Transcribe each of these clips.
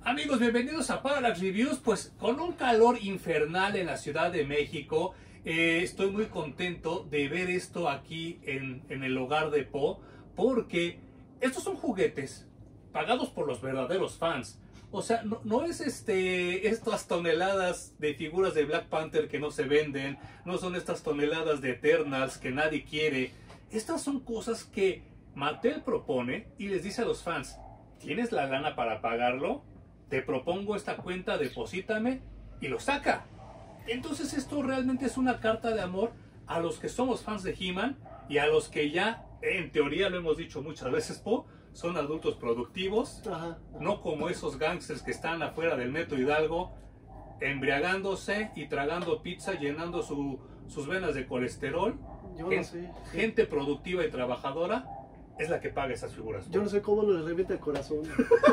Amigos, bienvenidos a Parallax Reviews. Pues con un calor infernal en la Ciudad de México, estoy muy contento de ver esto aquí en el hogar de Po, porque estos son juguetes pagados por los verdaderos fans. O sea, no es estas toneladas de figuras de Black Panther que no se venden, no son estas toneladas de Eternals que nadie quiere. Estas son cosas que Mattel propone y les dice a los fans: ¿tienes la lana para pagarlo? Te propongo esta cuenta, deposítame, y lo saca. Entonces esto realmente es una carta de amor a los que somos fans de He-Man y a los que ya, en teoría, lo hemos dicho muchas veces, Po, son adultos productivos. No como esos gángsters que están afuera del Metro Hidalgo embriagándose y tragando pizza, llenando sus venas de colesterol. Yo no sé. Gente productiva y trabajadora es la que paga esas figuras. Yo no sé cómo les revienta el corazón.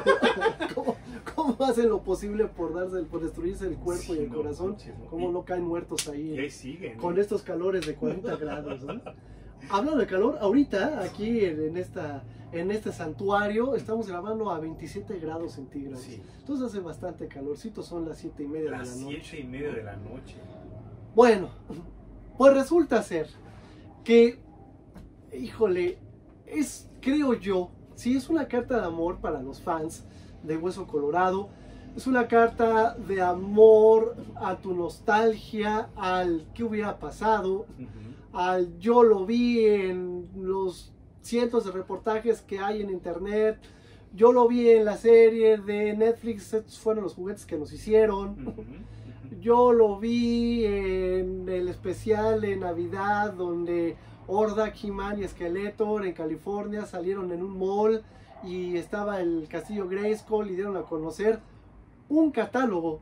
¿Cómo hacen lo posible por destruirse el cuerpo y el corazón? Manches, ¿no? ¿Cómo no caen muertos ahí? Y ahí siguen, ¿no? Con estos calores de 40 grados, ¿no? Hablando de calor, ahorita aquí en este santuario estamos grabando a 27 grados centígrados. Sí. Entonces hace bastante calorcito, son las 7:30 de la Las noche. 7:30 de la noche. Bueno, pues resulta ser que, híjole, creo yo, sí, es una carta de amor para los fans de Hueso Colorado. Es una carta de amor a tu nostalgia, al que hubiera pasado, al yo lo vi en los cientos de reportajes que hay en internet, yo lo vi en la serie de Netflix, estos fueron los juguetes que nos hicieron. Yo lo vi en el especial de Navidad donde Hordak, He-Man y Skeletor en California salieron en un mall y estaba el castillo Grayskull y dieron a conocer un catálogo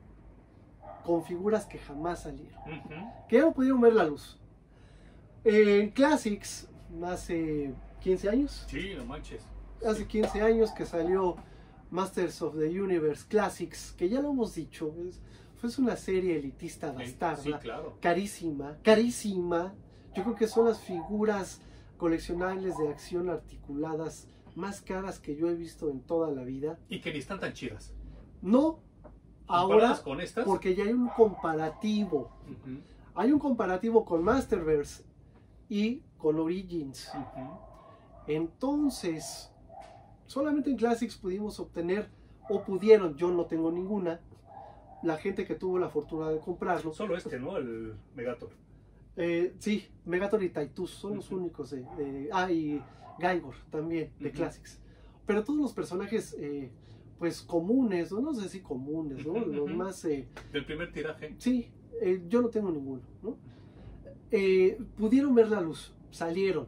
con figuras que jamás salieron, que ya no pudieron ver la luz. En Classics, hace 15 años. Sí, no manches. Hace 15 años que salió Masters of the Universe Classics, que ya lo hemos dicho, fue una serie elitista bastarda, Sí, claro. carísima, carísima. Yo creo que son las figuras coleccionables de acción articuladas más caras que yo he visto en toda la vida. Y que ni están tan chidas. No, ahora, con estas, porque ya hay un comparativo. Hay un comparativo con Masterverse y con Origins. Entonces, solamente en Classics pudimos obtener, o pudieron, yo no tengo ninguna, la gente que tuvo la fortuna de comprarlo. Solo ¿no? El Megator. Sí, Megator y Titus son los únicos. Y Gaigor también, de Classics. Pero todos los personajes, pues comunes, no sé si comunes, ¿no? Los más... Del primer tiraje. Sí, yo no tengo ninguno, ¿no? Pudieron ver la luz, salieron.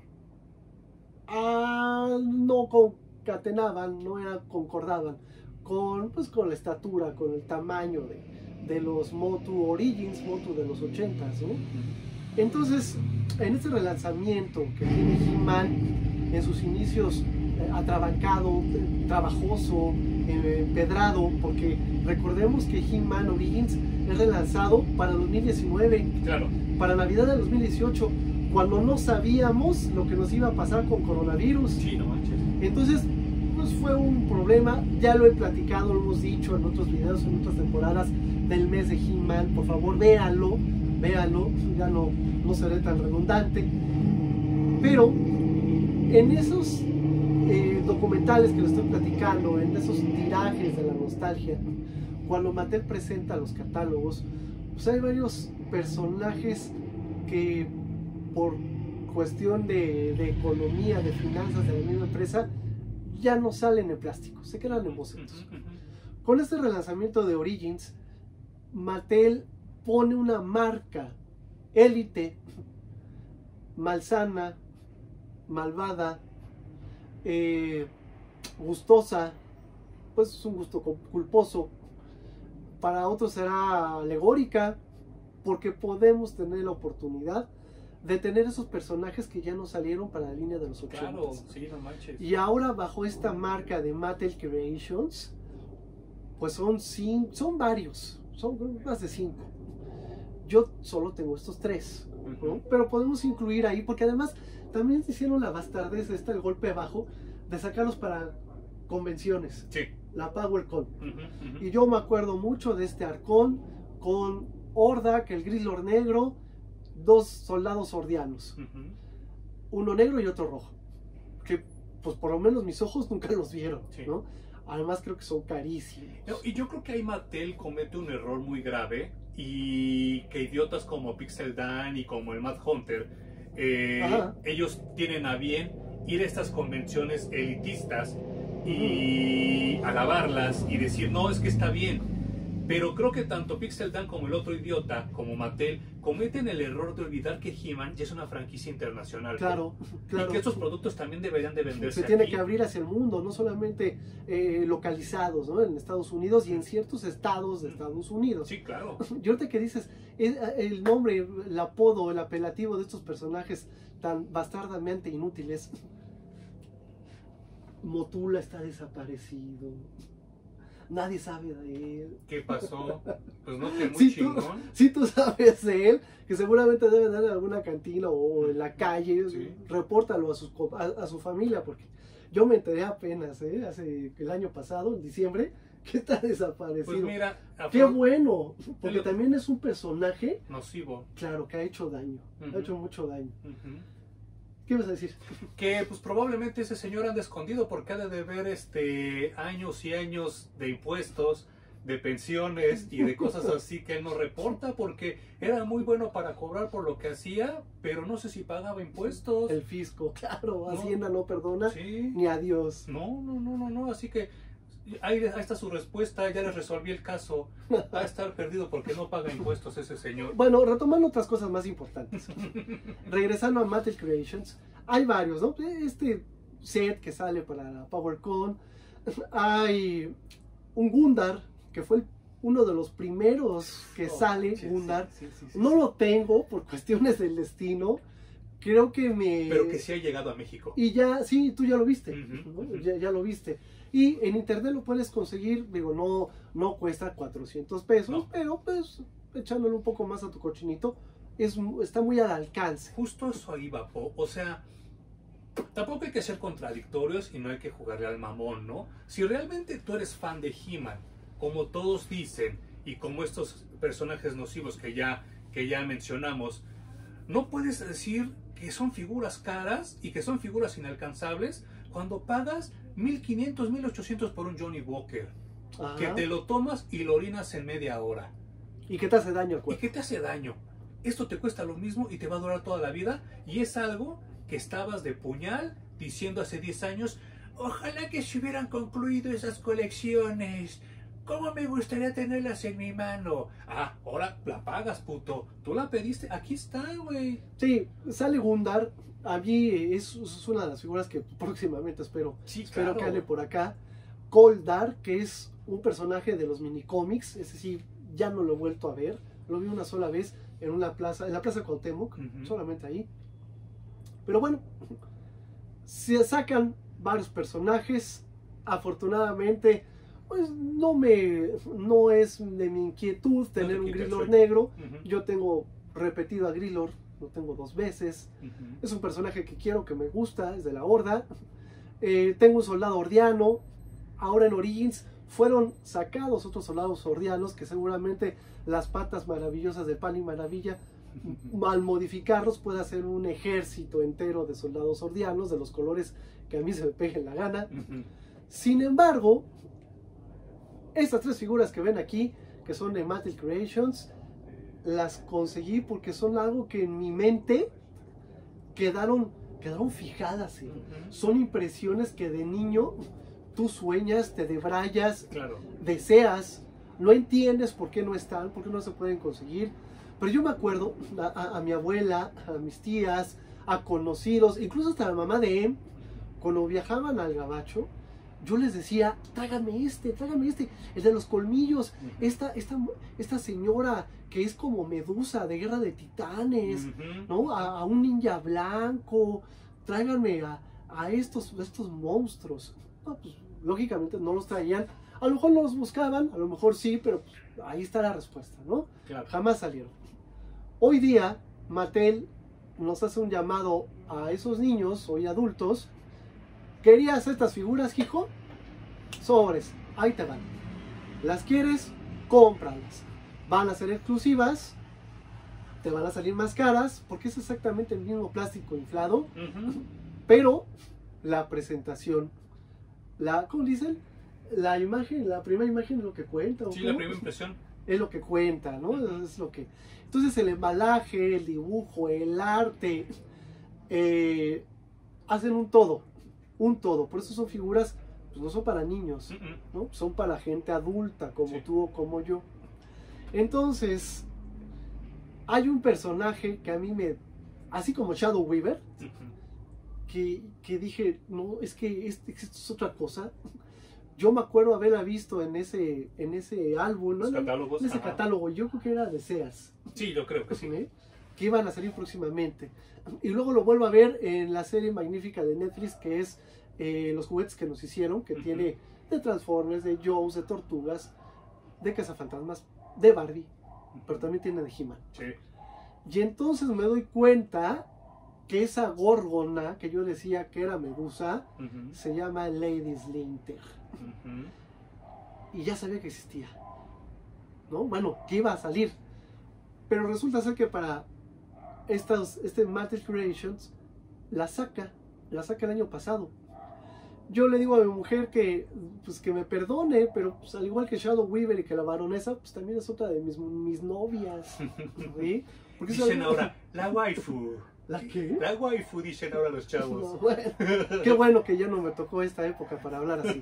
No concatenaban, no concordaban con la estatura, con el tamaño de los Motu Origins, Motu de los 80s, ¿no? Entonces, en este relanzamiento que tiene He-Man en sus inicios, atrabancado, trabajoso, empedrado, porque recordemos que He-Man Origins es relanzado para 2019, Claro. para Navidad de 2018, cuando no sabíamos lo que nos iba a pasar con coronavirus. Sí, no manches. Entonces, pues fue un problema, ya lo he platicado, lo hemos dicho en otros videos, en otras temporadas del mes de He-Man. Por favor, véanlo, ya no seré tan redundante. Pero en esos documentales que les estoy platicando, en esos tirajes de la nostalgia, cuando Mattel presenta los catálogos, pues hay varios personajes que por cuestión de economía, de finanzas de la misma empresa, ya no salen en plástico, se quedan en bocetos. Con este relanzamiento de Origins, Mattel pone una marca élite, malsana, malvada, gustosa, pues es un gusto culposo. Para otros será alegórica, porque podemos tener la oportunidad de tener esos personajes que ya no salieron para la línea de los 80s. Claro, sí, no manches. Y ahora bajo esta marca de Mattel Creations, pues son varios, son más de 5. Yo solo tengo estos 3, ¿no? Pero podemos incluir ahí, porque además también hicieron la bastardez el golpe bajo de sacarlos para convenciones. Sí. la PowerCon. Ujú, ujú. Y yo me acuerdo mucho de este arcón con Hordak, el Grislor negro, dos soldados hordianos, Ujú. uno negro y otro rojo, que pues por lo menos mis ojos nunca los vieron, Sí. ¿no? Además creo que son carísimos. No, y yo creo que ahí Mattel comete un error muy grave y que idiotas como Pixel Dan y como el Mad Hunter, Ajá. ellos tienen a bien ir a estas convenciones elitistas y alabarlas y decir, no, es que está bien. Pero creo que tanto Pixel Dan como el otro idiota, como Mattel, cometen el error de olvidar que He-Man ya es una franquicia internacional. Claro, claro. Y que estos productos también deberían de venderse Se tiene aquí. que abrir hacia el mundo, no solamente localizados, ¿no? En Estados Unidos y en ciertos estados de Estados Unidos. Sí, claro. Y ahorita que dices, el nombre, el apodo, el apelativo de estos personajes tan bastardamente inútiles. Motula está desaparecido. Nadie sabe de él. ¿Qué pasó? Pues no, que muy Si chingón. tú sabes de él, que seguramente debe andar en alguna cantina o en la calle, Sí. repórtalo a su familia, porque yo me enteré apenas, hace el año pasado, en diciembre, que está desaparecido. Pues mira, ¡Qué bueno! Porque Lo- también es un personaje, nocivo. claro, que ha hecho daño, Ujú. ha hecho mucho daño. Ujú. ¿Qué vas a decir? Que pues probablemente ese señor anda escondido porque ha de deber años y años de impuestos, de pensiones y de cosas así que él no reporta porque era muy bueno para cobrar por lo que hacía, pero no sé si pagaba impuestos. El fisco, claro, No. Hacienda no perdona, Sí. ni a Dios. No, así que ahí está su respuesta, ya les resolví el caso. Va a estar perdido porque no paga impuestos ese señor. Bueno, retomando otras cosas más importantes. Regresando a Mattel Creations, hay varios, ¿no? Este set que sale para la PowerCon, hay un Gundar, que fue uno de los primeros que sale, Sí, Gundar. sí. No lo tengo por cuestiones del destino, creo que me... Pero que sí ha llegado a México. Y ya, sí, tú ya lo viste, Ujú, ¿no? ujú. Ya lo viste. Y en internet lo puedes conseguir, digo, no cuesta 400 pesos, No. pero pues echándole un poco más a tu cochinito, está muy al alcance. Justo eso iba, Po. O sea, tampoco hay que ser contradictorios y no hay que jugarle al mamón, ¿no? Si realmente tú eres fan de He-Man, como todos dicen, y como estos personajes nocivos que ya mencionamos, no puedes decir que son figuras caras y que son figuras inalcanzables cuando pagas 1.500, 1.800 por un Johnny Walker. Ajá. Que te lo tomas y lo orinas en media hora. Y que te hace daño al ¿Y cuerpo. qué te hace daño? Esto te cuesta lo mismo y te va a durar toda la vida. Y es algo que estabas de puñal diciendo hace 10 años. Ojalá que se hubieran concluido esas colecciones. ¿Cómo me gustaría tenerlas en mi mano? Ah, ahora la pagas, puto. Tú la pediste. Aquí está, güey. Sí, sale Gundar. A mí es una de las figuras que próximamente espero Claro. que hable por acá. Goldar, que es un personaje de los minicómics, es decir, ya no lo he vuelto a ver. Lo vi una sola vez en la plaza Cuauhtémoc, Ujú. solamente ahí. Pero bueno, se sacan varios personajes. Afortunadamente, pues no es de mi inquietud tener un quita el Grislor sueño. negro. Ujú. Yo tengo repetido a Grislor, lo tengo 2 veces. Ujú. Es un personaje que quiero, que me gusta, es de la Horda. Tengo un soldado hordiano. Ahora en Origins fueron sacados otros soldados hordianos que seguramente las patas maravillosas de Pan y Maravilla, al modificarlos, puede hacer un ejército entero de soldados hordianos de los colores que a mí se me peguen la gana. Ujú. Sin embargo, estas 3 figuras que ven aquí, que son de Mattel Creations, las conseguí porque son algo que en mi mente quedaron fijadas. ¿Sí? Ujú. Son impresiones que de niño tú sueñas, te debrayas, Claro. deseas, no entiendes por qué no están, por qué no se pueden conseguir. Pero yo me acuerdo a mi abuela, a mis tías, a conocidos, incluso hasta la mamá de Em, cuando viajaban al Gabacho, yo les decía, tráigame este, el de los colmillos, Ujú. esta señora que es como Medusa de Guerra de Titanes, Ujú. ¿no? A un ninja blanco, tráiganme a estos monstruos. No, pues, lógicamente no los traían, a lo mejor no los buscaban, a lo mejor sí, pero pues, ahí está la respuesta, ¿no? Claro. Jamás salieron. Hoy día, Mattel nos hace un llamado a esos niños, hoy adultos. ¿Querías estas figuras, hijo? Sobres. ahí te van. ¿Las quieres? Cómpralas. Van a ser exclusivas, te van a salir más caras, porque es exactamente el mismo plástico inflado, pero la presentación, ¿cómo dicen? La imagen, la primera imagen es lo que cuenta. Sí, la primera impresión. Es lo que cuenta, ¿no? Es lo que... Entonces el embalaje, el dibujo, el arte, hacen un todo. Por eso son figuras, pues no son para niños, ¿no? Son para gente adulta, como tú o como yo. Entonces, hay un personaje que a mí así como Shadow Weaver, que dije, no, es que esto es otra cosa. Yo me acuerdo haberla visto en ese álbum, ¿no? Catálogos, en ese catálogo, yo creo que era de Sears. Sí, yo creo que sí. Que iban a salir próximamente. Y luego lo vuelvo a ver en la serie magnífica de Netflix, que es Los juguetes que nos hicieron, que tiene de Transformers, de Jaws, de Tortugas, de Cazafantasmas, de Barbie, pero también tiene de He-Man. Sí. Y entonces me doy cuenta que esa Górgona que yo decía que era Medusa, se llama Lady Splinter. Y ya sabía que existía, ¿no? Bueno, que iba a salir. Pero resulta ser que para Mattel Creations la saca el año pasado. Yo le digo a mi mujer que me perdone, pero pues, al igual que Shadow Weaver y que la baronesa, pues también es otra de mis novias, ¿sí? Porque dicen ahora, la waifu. ¿La qué? La waifu, dicen ahora los chavos. No, bueno, qué bueno que ya no me tocó esta época para hablar así.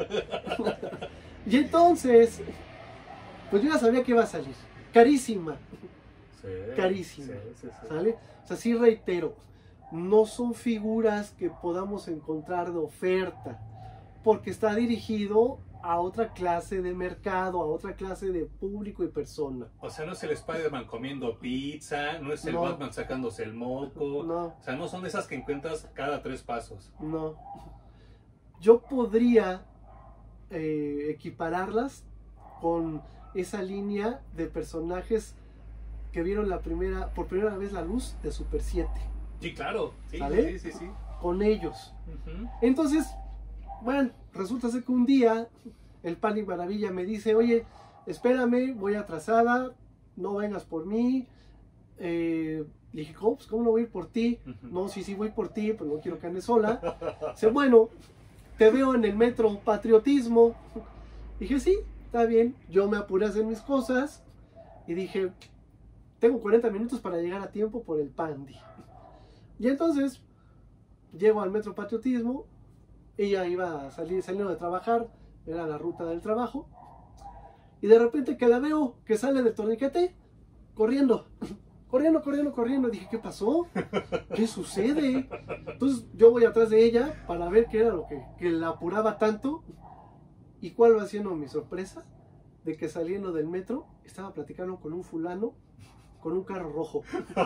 Y entonces, pues yo ya sabía que iba a salir. Carísima. Sí, carísima. Sí. ¿Sale? O sea, sí reitero, no son figuras que podamos encontrar de oferta, porque está dirigido a otra clase de mercado, a otra clase de público y persona. O sea, no es el Spider-Man comiendo pizza, no es el Batman sacándose el moco. No. O sea, no son esas que encuentras cada 3 pasos. No. Yo podría equipararlas con esa línea de personajes que vieron por primera vez la luz de Super 7. Sí, claro. Sí, ¿Sale? sí. Con ellos. Entonces, bueno, resulta ser que un día el Panic Maravilla me dice, oye, espérame, voy atrasada, no vengas por mí. Le dije, ¿cómo no voy a ir por ti? No, sí, voy por ti, pero no quiero que andes sola. Dice, bueno, te veo en el metro Patriotismo. Dije, sí, está bien. Yo me apuré a hacer mis cosas y dije, tengo 40 minutos para llegar a tiempo por el Pandi. Y entonces llego al metro Patriotismo. Ella iba saliendo de trabajar, era la ruta del trabajo, y de repente que la veo que sale del torniquete corriendo. Dije, ¿qué pasó? ¿Qué sucede? Entonces yo voy atrás de ella para ver qué era lo que la apuraba tanto. ¿Y cuál va siendo mi sorpresa? De que saliendo del metro estaba platicando con un fulano con un carro rojo.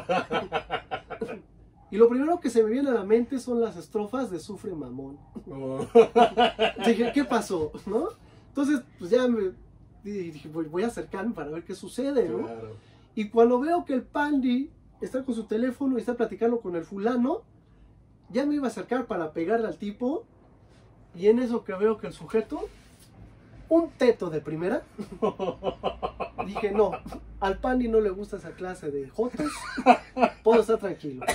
Y lo primero que se me viene a la mente son las estrofas de Sufre Mamón. Dije, ¿qué pasó? ¿No? Entonces, pues ya dije, voy a acercarme para ver qué sucede, ¿no? Claro. Y cuando veo que el Pandi está con su teléfono y está platicando con el fulano, ya me iba a acercar para pegarle al tipo. Y en eso que veo que el sujeto, un teto de primera. Dije, no, al Pandi no le gusta esa clase de jotos, puedo estar tranquilo.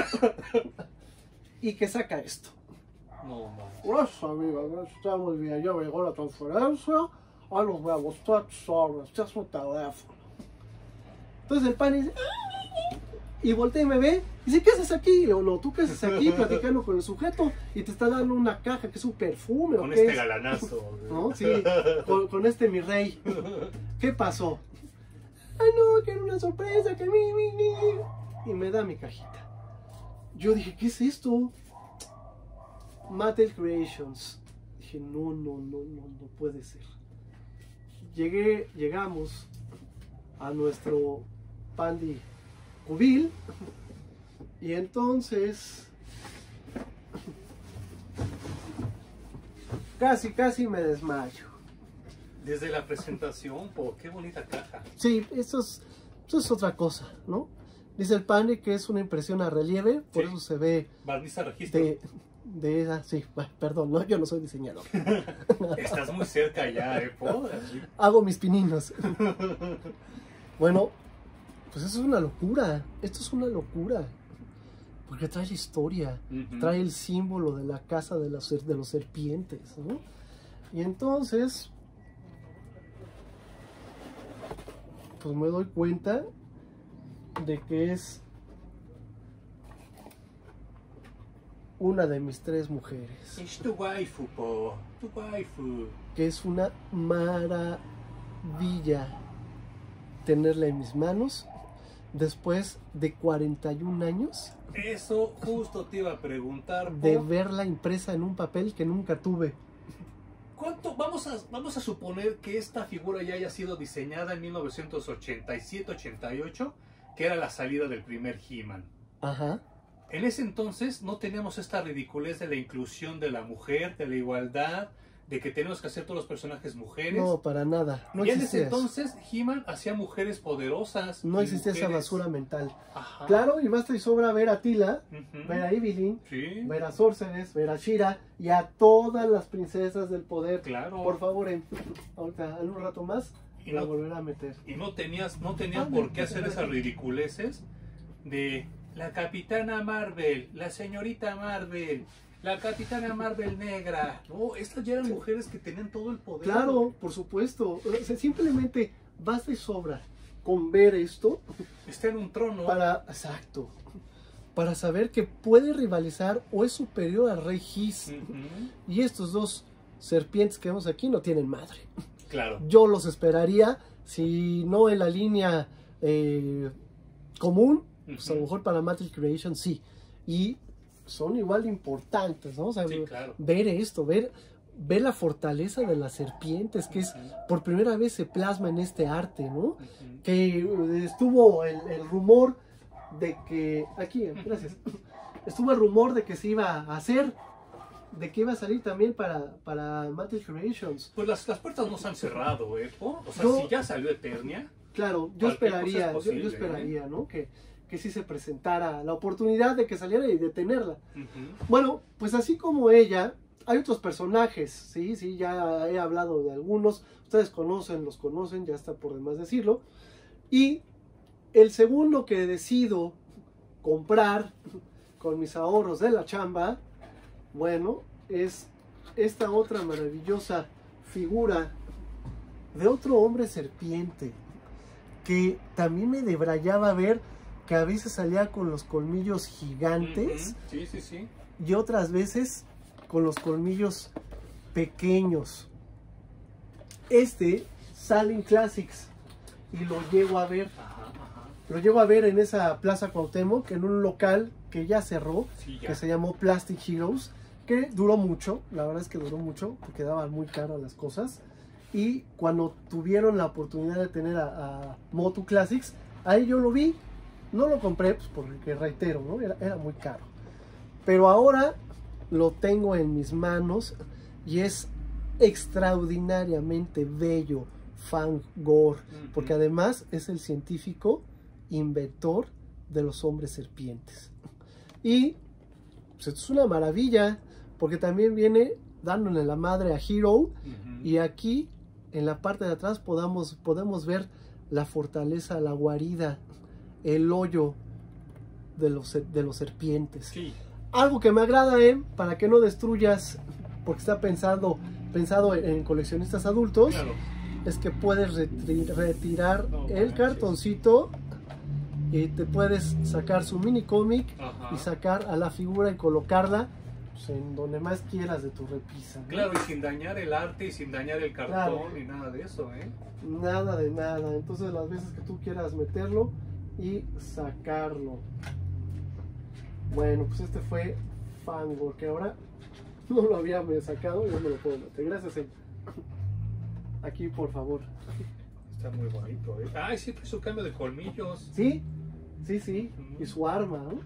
Y que saca esto. No, más. Pues amigos, estamos bien, ya llegó la transferencia, ahora los voy a mostrar sobre este es un teléfono. Entonces el Pandi dice, y voltea y me ve, y dice, ¿qué haces aquí? Y le digo, no, ¿tú qué haces aquí platicando con el sujeto? Y te está dando una caja que es un perfume. Con ¿o qué este es? galanazo. ¿No? Sí, con este mi rey. ¿Qué pasó? Ay, no, que era una sorpresa, que y me da mi cajita. Yo dije, ¿qué es esto? Mattel Creations. Dije, no puede ser. Llegamos a nuestro Pandi Cubil y entonces casi me desmayo. Desde la presentación, qué bonita caja. Sí, eso es otra cosa, ¿no? Dice el Pandi que es una impresión a relieve, por eso se ve Barniz a registro. de esa, sí, perdón, no, yo no soy diseñador. Estás muy cerca ya, Po. Hago mis pininos. Bueno, pues eso es una locura. Esto es una locura. Porque trae la historia, trae el símbolo de la casa de los serpientes, ¿no? Y entonces, pues me doy cuenta de que es una de mis 3 mujeres. Es tu waifu, Po. Tu waifu. Que es una maravilla tenerla en mis manos después de 41 años. Eso justo te iba a preguntar, Po. De verla impresa en un papel que nunca tuve. ¿Cuánto? Vamos a suponer que esta figura ya haya sido diseñada en 1987-88, que era la salida del primer He-Man. Ajá. En ese entonces no teníamos esta ridiculez de la inclusión de la mujer, de la igualdad, de que tenemos que hacer todos los personajes mujeres. No, para nada. No y en existía ese entonces He-Man hacía mujeres poderosas. No existía esa mujeres... basura mental. Ajá. Claro, y basta y sobra ver a Tila, ver a Evelyn, sí, ver a Sorceress, ver a She-Ra y a todas las princesas del poder. Claro. Por favor, ahorita en un rato más y la no, volverá a meter. Y no tenían por qué hacer esas ridiculeces de la Capitana Marvel, la señorita Marvel, la Capitana Marvel negra. No, estas ya eran mujeres que tenían todo el poder. Claro, por supuesto. O sea, simplemente basta y sobra con ver esto. Está en un trono. Exacto. Para saber que puede rivalizar o es superior al Rey Hiss. Y estos 2 serpientes que vemos aquí no tienen madre. Claro. Yo los esperaría, si no en la línea común, pues a lo mejor para Mattel Creation sí. Y son igual de importantes, ¿no? O sea, sí, claro. Ver esto, ver la fortaleza de las serpientes, que es por primera vez se plasma en este arte, ¿no? Que estuvo el rumor de que, aquí, gracias, estuvo el rumor de que se iba a hacer, de que iba a salir también para Mattel Creations. Pues las puertas no se han cerrado, ¿po? O sea, si ya salió Eternia. Claro, yo esperaría, yo esperaría, ¿no? Que sí se presentara la oportunidad de que saliera y de tenerla. Bueno, pues así como ella, hay otros personajes, sí, ya he hablado de algunos, ustedes los conocen, ya está por demás decirlo. Y el segundo que decido comprar con mis ahorros de la chamba, bueno, es esta otra maravillosa figura de otro hombre serpiente, que también me debrayaba ver que a veces salía con los colmillos gigantes. Sí. Y otras veces con los colmillos pequeños. Este sale en Classics y lo llego a ver. Lo llego a ver en esa Plaza Cuauhtémoc, en un local que ya cerró, que se llamó Plastic Heroes, que duró mucho, la verdad es que duró mucho, porque daban muy caras las cosas. Y cuando tuvieron la oportunidad de tener a Motu Classics, ahí yo lo vi. No lo compré, pues porque reitero, ¿no? Era muy caro. Pero ahora lo tengo en mis manos y es extraordinariamente bello, Fangor, porque además es el científico inventor de los hombres serpientes. Y pues esto es una maravilla, porque también viene dándole la madre a Hero, y aquí en la parte de atrás podemos ver la fortaleza, la guarida, el hoyo de los serpientes. Sí. Algo que me agrada, para que no destruyas, porque está pensado en coleccionistas adultos, claro, es que puedes retirar el cartoncito y te puedes sacar su mini cómic y sacar a la figura y colocarla pues, en donde más quieras de tu repisa, ¿no? Claro, y sin dañar el arte y sin dañar el cartón ni nada de eso, Nada de nada. Entonces las veces que tú quieras meterlo y sacarlo. Bueno, pues este fue Fangor, que ahora no lo había sacado y no me lo puedo meter. Gracias. Aquí, por favor. Está muy bonito, Ay, sí, trae su cambio de colmillos. Sí. Y su arma, ¿no?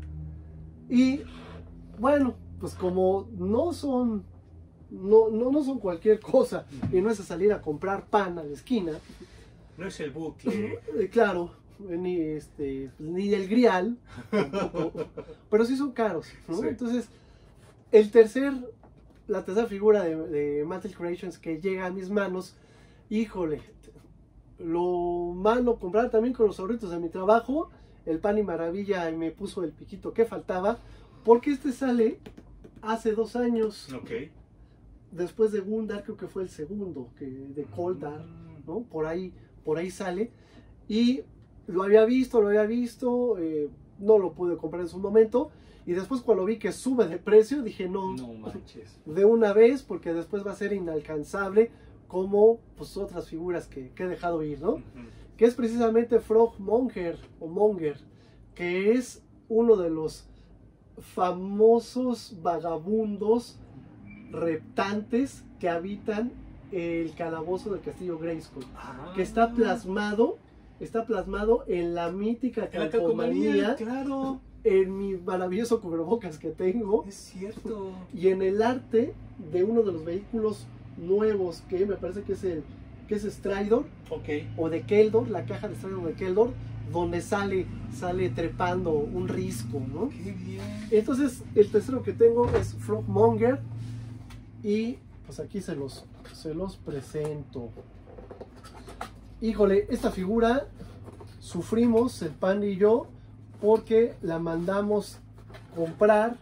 Y bueno, pues como no son cualquier cosa y no es a salir a comprar pan a la esquina. No es el bucle. Claro, ni el grial tampoco, pero sí son caros, ¿no? Sí. Entonces La tercera figura de Mattel Creations que llega a mis manos, híjole, lo malo comprar también con los ahorritos de mi trabajo, el pan y maravilla y me puso el piquito que faltaba, porque este sale hace 2 años. Ok. Después de Gundar, creo que fue el segundo, de Koldar, ¿no? Por ahí sale. Y lo había visto, no lo pude comprar en su momento. Y después cuando vi que sube de precio, dije no manches. De una vez, porque después va a ser inalcanzable como pues otras figuras que he dejado ir, ¿no? Que es precisamente Frogmonger o Monger, que es uno de los famosos vagabundos reptantes que habitan el calabozo del castillo Grayskull, que está plasmado en la mítica calcomanía, claro, en mi maravilloso cubrebocas que tengo, es cierto, y en el arte de uno de los vehículos nuevos que me parece que es Stridor, o de Keldor, la caja de Stridor de Keldor, donde sale trepando un risco, ¿no? Qué bien. Entonces el tercero que tengo es Frogmonger y pues aquí se los presento. Híjole, esta figura sufrimos el pan y yo porque la mandamos comprar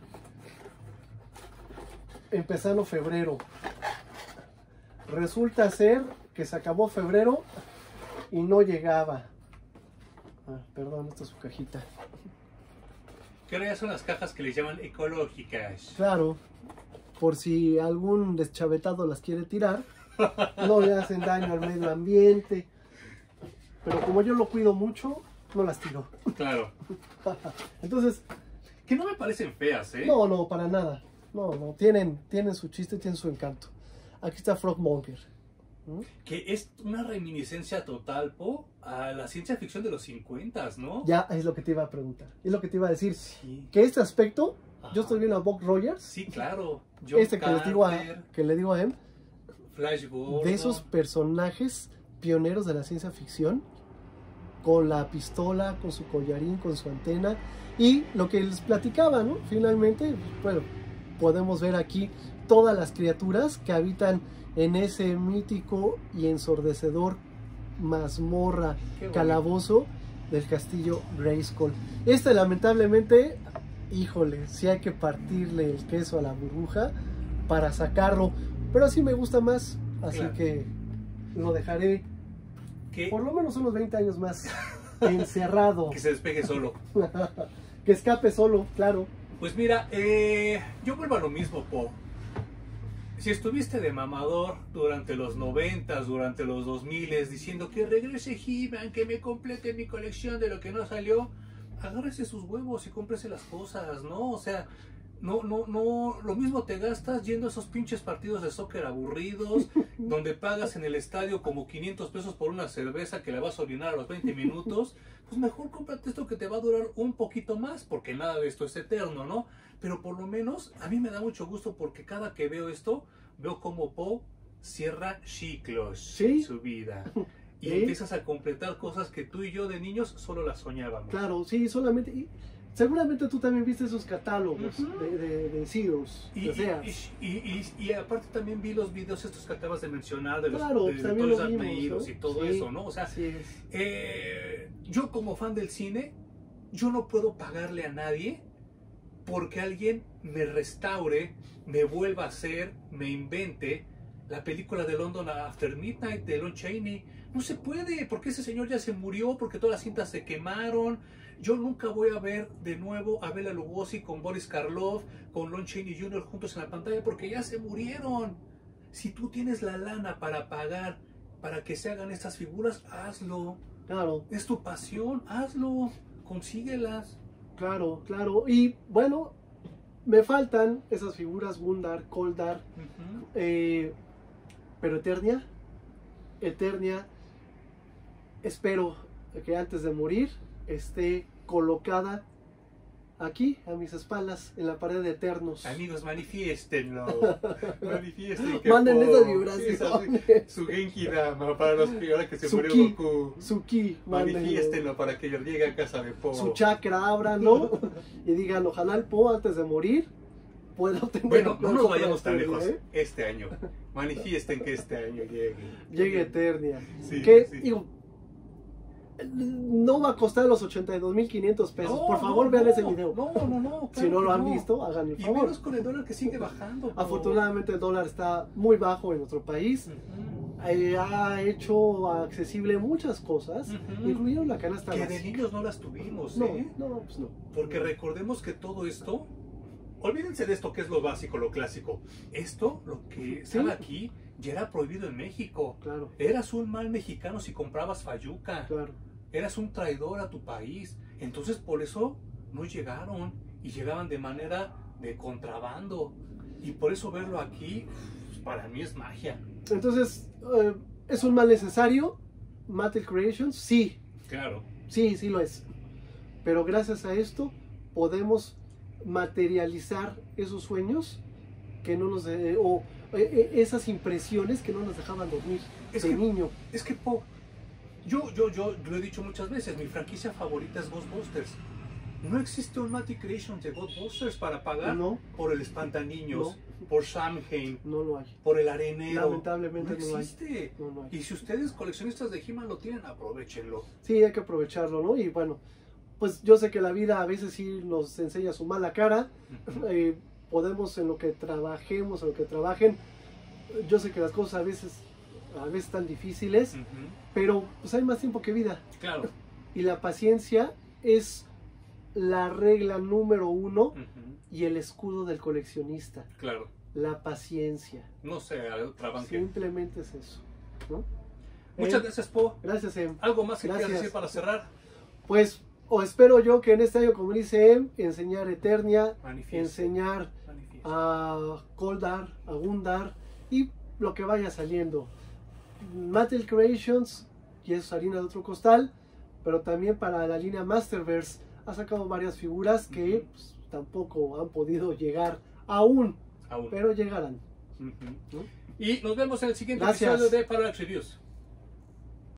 empezando febrero. Resulta ser que se acabó febrero y no llegaba. Perdón, esta es su cajita. Que ahora ya son las cajas que les llaman ecológicas. Claro, por si algún deschavetado las quiere tirar, no le hacen daño al medio ambiente. Pero como yo lo cuido mucho, no las tiro. Claro. Entonces, que no me parecen feas, ¿eh? No, para nada. No, tienen su chiste, tienen su encanto. Aquí está Frogmonger. Que es una reminiscencia total, Po, a la ciencia ficción de los 50, ¿no? Ya es lo que te iba a preguntar. Es lo que te iba a decir. Sí. Que este aspecto, Ajá. yo estoy viendo a Buck Rogers. Sí, claro. John que le digo a él. Flash Gordon. De esos personajes pioneros de la ciencia ficción, con la pistola, con su collarín, con su antena, y lo que les platicaba, ¿no? Finalmente, bueno, podemos ver aquí todas las criaturas que habitan en ese mítico y ensordecedor mazmorra, calabozo del castillo Grayskull. Este lamentablemente, híjole, sí hay que partirle el queso a la burbuja para sacarlo, pero así me gusta más, así claro. Que lo dejaré por lo menos unos 20 años más encerrado. Que se despeje solo. Que escape solo, claro. Pues mira, yo vuelvo a lo mismo, Po. Si estuviste de mamador durante los 90s, durante los 2000s, diciendo que regrese He-Man, que me complete mi colección de lo que no salió, agárrese sus huevos y cómprese las cosas, ¿no? O sea, no, lo mismo te gastas yendo a esos pinches partidos de soccer aburridos, donde pagas en el estadio como 500 pesos por una cerveza que la vas a orinar a los 20 minutos, pues mejor cómprate esto que te va a durar un poquito más, porque nada de esto es eterno, ¿no? Pero por lo menos a mí me da mucho gusto porque cada que veo esto, veo como Po cierra ciclos en su vida. Y empiezas a completar cosas que tú y yo de niños solo las soñábamos. Claro, sí, solamente... Seguramente tú también viste esos catálogos de Zeros. Y aparte también vi los videos estos que acabas de mencionar de los todos apellidos, ¿no? Y todo eso, ¿no? O sea, yo como fan del cine, yo no puedo pagarle a nadie porque alguien me restaure, me vuelva a hacer, me invente la película de London After Midnight de Lon Chaney. No se puede, porque ese señor ya se murió, porque todas las cintas se quemaron. Yo nunca voy a ver de nuevo a Bela Lugosi con Boris Karloff, con Lon Chaney Jr. juntos en la pantalla, porque ya se murieron. Si tú tienes la lana para pagar para que se hagan estas figuras, hazlo. Claro. Es tu pasión, hazlo, consíguelas. Claro. Y bueno, me faltan esas figuras Gundar, Koldar, pero Eternia, espero que antes de morir esté colocada aquí a mis espaldas en la pared de Eternos. Amigos, manifiéstenlo. Manifiesten que manden esas vibraciones. Su Genki Dama para los que ahora que se murió Goku. Su ki, manifiéstenlo para que llegue a casa de Po. Su chakra, ábranlo y digan, ojalá el Po antes de morir pueda obtener. Bueno, no nos compra vayamos tan Eternia, lejos. Este año. Manifiesten que este año llegue. Llegue Eternia. Sí, Que, sí. digo, no va a costar los 82,500 pesos. No, Por favor, no, vean no, ese video. No, Si no lo han claro que visto, hagan el Y favor. menos con el dólar que sigue bajando. po. Afortunadamente el dólar está muy bajo en nuestro país. Ujú. Ha hecho accesible muchas cosas, Ujú. incluyendo la canasta Que de básica. niños no las tuvimos, No, ¿eh? no, pues no. Porque recordemos que todo esto, olvídense de esto que es lo básico, lo clásico. Esto, lo que Sí. estaba aquí, ya era prohibido en México. Claro, Eras un mal mexicano si comprabas fayuca. claro. Eras un traidor a tu país. Entonces por eso no llegaron y llegaban de manera de contrabando. Y por eso verlo aquí, pues, para mí es magia. Entonces, ¿es un mal necesario? Mattel Creations, sí, Claro. sí, sí lo es. Pero gracias a esto podemos materializar esos sueños que no nos esas impresiones que no nos dejaban dormir Es de que- niño. Es que yo lo he dicho muchas veces, mi franquicia favorita es Ghostbusters. No existe un Mattel Creations de Ghostbusters para pagar No. por el Espantaniños, por Samhain, No lo hay. por el Arenero. Lamentablemente no hay. existe. No lo hay. Y si ustedes coleccionistas de He-Man lo tienen, aprovechenlo. Sí, hay que aprovecharlo, ¿no? Y bueno, pues yo sé que la vida a veces sí nos enseña su mala cara. Ujú. Podemos en lo que trabajemos, en lo que trabajen. Yo sé que las cosas a veces están difíciles, Ujú. pero pues hay más tiempo que vida. Claro. Y la paciencia es la regla número 1 Ujú. y el escudo del coleccionista. Claro. La paciencia. No sé, trabanque. Simplemente es eso, ¿no? Muchas gracias, Po. Gracias, Em. ¿Algo más que Gracias. quieras decir para cerrar? Pues, o espero yo que en este año, como dice Em, enseñar Eternia, Manifieste. enseñar Manifieste. a Goldar, a Gundar y lo que vaya saliendo. Mattel Creations, y eso es harina de otro costal, pero también para la línea Masterverse ha sacado varias figuras que Ujú. pues, tampoco han podido llegar aún, Aún. pero llegarán. Ujú. ¿No? Y nos vemos en el siguiente Gracias. episodio de Parallax Reviews.